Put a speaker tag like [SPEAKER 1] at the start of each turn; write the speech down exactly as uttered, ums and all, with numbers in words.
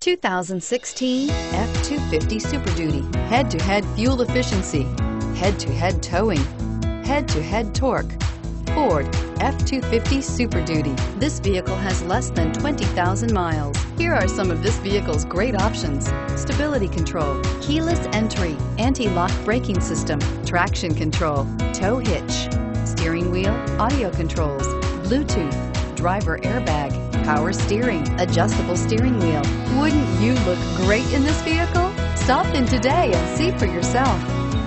[SPEAKER 1] two thousand sixteen F two fifty Super Duty. Head-to-head fuel efficiency, head-to-head towing, head-to-head torque. Ford F two fifty Super Duty. This vehicle has less than twenty thousand miles. Here are some of this vehicle's great options: stability control, keyless entry, anti-lock braking system, traction control, tow hitch, steering wheel audio controls, Bluetooth, driver airbag, power steering, adjustable steering wheel. Wouldn't you look great in this vehicle? Stop in today and see for yourself.